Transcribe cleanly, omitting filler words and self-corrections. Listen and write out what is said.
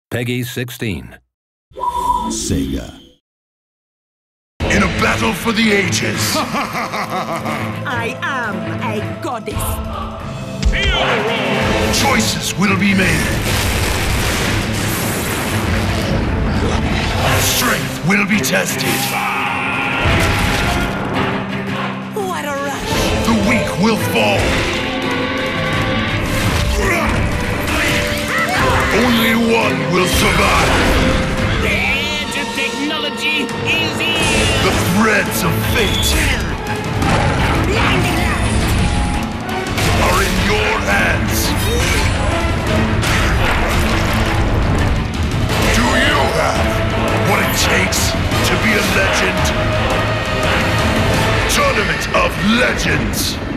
Peggy 16. Sega. In a battle for the ages. I am a goddess. Choices will be made. Strength will be tested. What a rush! The weak will fall. Only one will survive. The edge of technology is here. The threads of fate are in your hands. Do you have what it takes to be a legend? Tournament of Legends.